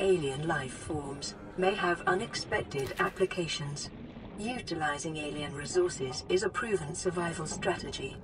alien life forms may have unexpected applications. Utilizing alien resources is a proven survival strategy.